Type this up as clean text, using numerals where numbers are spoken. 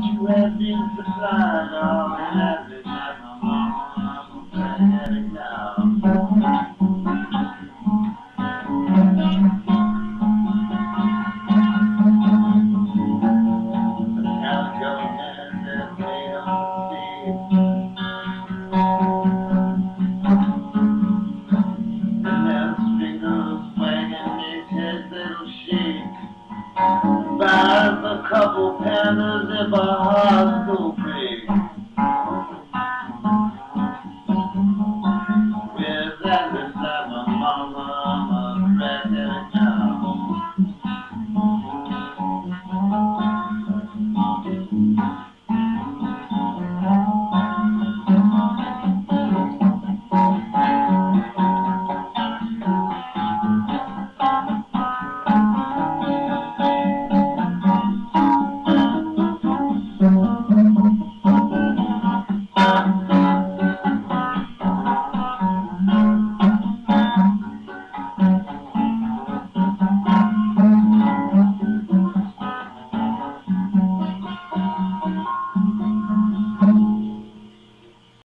you have been supplied all happy like my mama, I'm a crackhead now. Buys a couple pandas if a heart so big. Where's that looks like my mama, I'm a crackhead now.